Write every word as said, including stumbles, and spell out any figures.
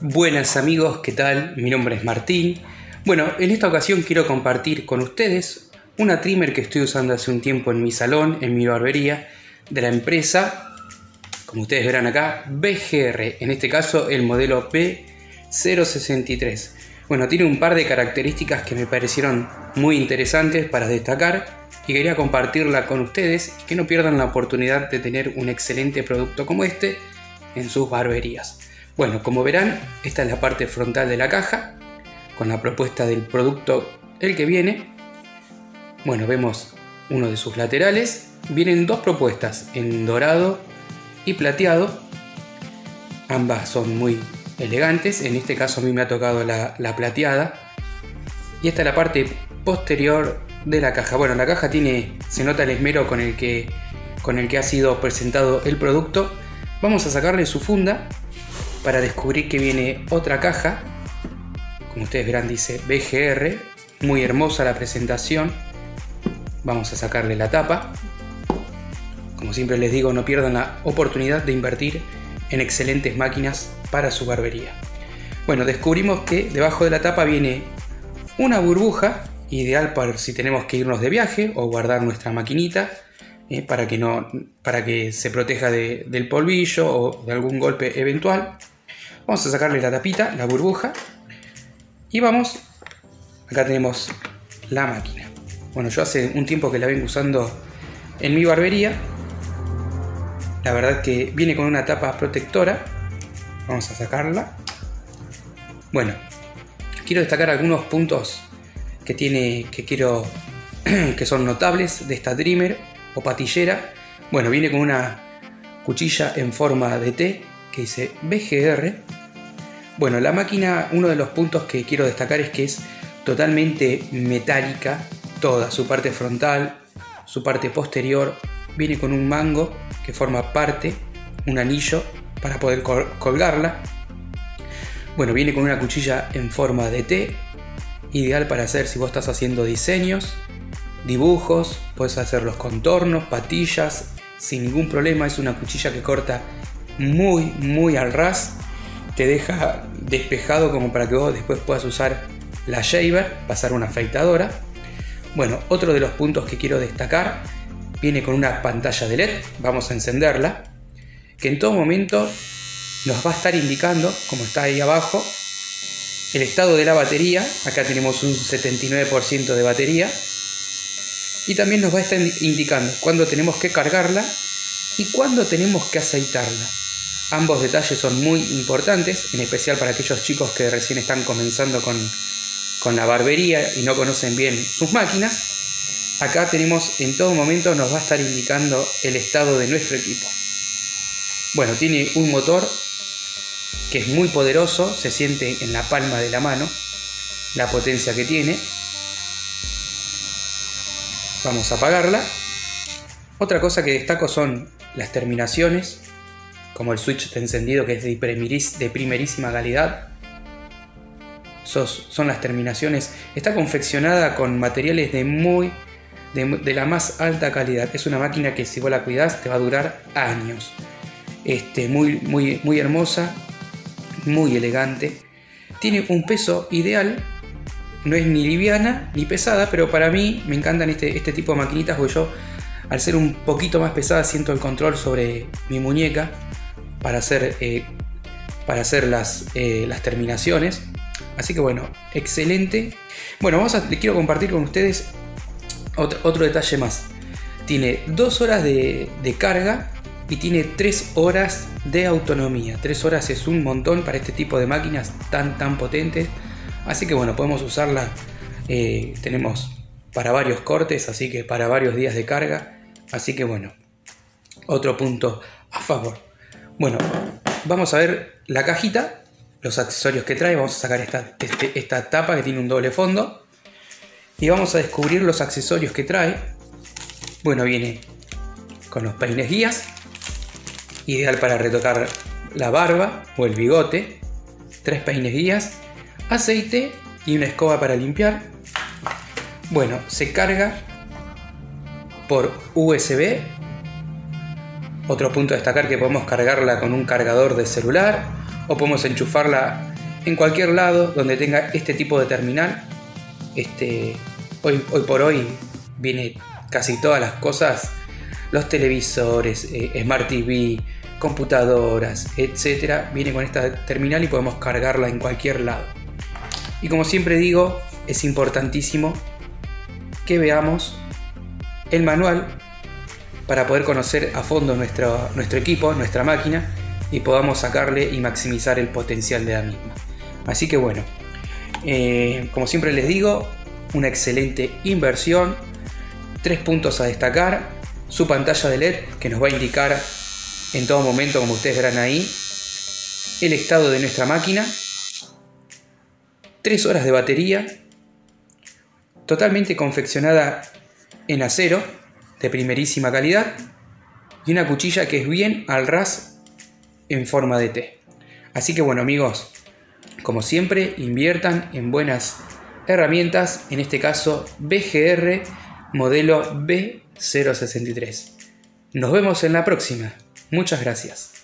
Buenas amigos, ¿qué tal? Mi nombre es Martín. Bueno, en esta ocasión quiero compartir con ustedes una trimmer que estoy usando hace un tiempo en mi salón, en mi barbería, de la empresa, como ustedes verán acá, B G R, en este caso el modelo B cero sesenta y tres. Bueno, tiene un par de características que me parecieron muy interesantes para destacar y quería compartirla con ustedes y que no pierdan la oportunidad de tener un excelente producto como este en sus barberías. Bueno, como verán, esta es la parte frontal de la caja con la propuesta del producto el que viene. Bueno, vemos uno de sus laterales. Vienen dos propuestas en dorado y plateado. Ambas son muy elegantes. En este caso a mí me ha tocado la, la plateada. Y esta es la parte posterior de la caja. Bueno, la caja tiene, se nota el esmero con el que, con el que ha sido presentado el producto. Vamos a sacarle su funda para descubrir que viene otra caja. Como ustedes verán, dice B G R. Muy hermosa la presentación. Vamos a sacarle la tapa. Como siempre les digo, no pierdan la oportunidad de invertir en excelentes máquinas para su barbería. Bueno, descubrimos que debajo de la tapa viene una burbuja, ideal para si tenemos que irnos de viaje o guardar nuestra maquinita, eh, para, que no, para que se proteja de, del polvillo o de algún golpe eventual. Vamos a sacarle la tapita, la burbuja, y vamos, acá tenemos la máquina. Bueno, yo hace un tiempo que la vengo usando en mi barbería. La verdad que viene con una tapa protectora. Vamos a sacarla. Bueno, quiero destacar algunos puntos que tiene, que quiero, que son notables de esta trimmer o patillera. Bueno, viene con una cuchilla en forma de T que dice B G R. Bueno, la máquina, uno de los puntos que quiero destacar es que es totalmente metálica. Toda su parte frontal, su parte posterior, viene con un mango que forma parte, un anillo para poder col colgarla. Bueno, viene con una cuchilla en forma de T, ideal para hacer si vos estás haciendo diseños, dibujos, puedes hacer los contornos, patillas, sin ningún problema. Es una cuchilla que corta muy, muy al ras, te deja despejado como para que vos después puedas usar la shaver, pasar una afeitadora. Bueno, otro de los puntos que quiero destacar, viene con una pantalla de L E D, vamos a encenderla, que en todo momento nos va a estar indicando, como está ahí abajo, el estado de la batería. Acá tenemos un setenta y nueve por ciento de batería, y también nos va a estar indicando cuándo tenemos que cargarla y cuándo tenemos que aceitarla. Ambos detalles son muy importantes, en especial para aquellos chicos que recién están comenzando con, con la barbería y no conocen bien sus máquinas. Acá tenemos, en todo momento nos va a estar indicando el estado de nuestro equipo. Bueno, tiene un motor que es muy poderoso, se siente en la palma de la mano la potencia que tiene. Vamos a apagarla. Otra cosa que destaco son las terminaciones, como el switch de encendido, que es de, primeris, de primerísima calidad. Sos, son las terminaciones. Está confeccionada con materiales de muy de, de la más alta calidad. Es una máquina que si vos la cuidás te va a durar años. Este, muy, muy, muy hermosa, muy elegante. Tiene un peso ideal. No es ni liviana ni pesada, pero para mí me encantan este, este tipo de maquinitas, porque yo, al ser un poquito más pesada, siento el control sobre mi muñeca para hacer, eh, para hacer las, eh, las terminaciones. Así que bueno, excelente. Bueno, vamos a, les quiero compartir con ustedes otro, otro detalle más. Tiene dos horas de, de carga y tiene tres horas de autonomía. tres horas es un montón para este tipo de máquinas tan tan potentes. Así que bueno, podemos usarla. Eh, tenemos para varios cortes, así que para varios días de carga. Así que bueno, otro punto a favor. Bueno, vamos a ver la cajita, los accesorios que trae. Vamos a sacar esta, este, esta tapa que tiene un doble fondo y vamos a descubrir los accesorios que trae. Bueno, viene con los peines guías, ideal para retocar la barba o el bigote. Tres peines guías, aceite y una escoba para limpiar. Bueno, se carga por U S B. Otro punto a destacar, que podemos cargarla con un cargador de celular o podemos enchufarla en cualquier lado donde tenga este tipo de terminal. Este, hoy, hoy por hoy viene casi todas las cosas, los televisores, eh, Smart T V, computadoras, etcétera, viene con esta terminal y podemos cargarla en cualquier lado. Y como siempre digo, es importantísimo que veamos el manual para poder conocer a fondo nuestro, nuestro equipo, nuestra máquina, y podamos sacarle y maximizar el potencial de la misma. Así que bueno, eh, como siempre les digo, una excelente inversión. Tres puntos a destacar: su pantalla de L E D, que nos va a indicar en todo momento, como ustedes verán ahí, el estado de nuestra máquina. Tres horas de batería, totalmente confeccionada en acero de primerísima calidad, y una cuchilla que es bien al ras en forma de T. Así que bueno, amigos, como siempre, inviertan en buenas herramientas, en este caso B G R modelo B cero sesenta y tres. Nos vemos en la próxima. Muchas gracias.